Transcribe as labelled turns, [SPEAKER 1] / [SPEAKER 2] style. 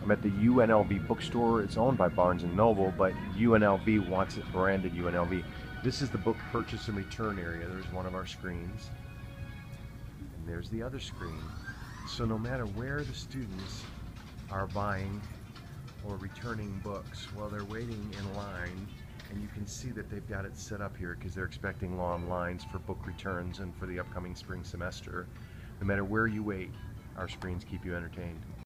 [SPEAKER 1] I'm at the UNLV bookstore. It's owned by Barnes & Noble, but UNLV wants it branded UNLV. This is the book purchase and return area. There's one of our screens, and there's the other screen. So no matter where the students are buying or returning books, while they're waiting in line, and you can see that they've got it set up here because they're expecting long lines for book returns and for the upcoming spring semester. No matter where you wait, our screens keep you entertained.